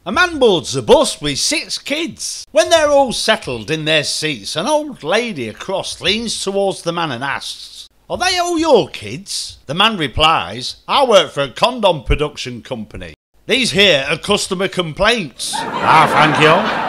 A man boards a bus with 6 kids. When they're all settled in their seats, an old lady across leans towards the man and asks, "Are they all your kids?" The man replies, "I work for a condom production company. These here are customer complaints." "Ah, thank you."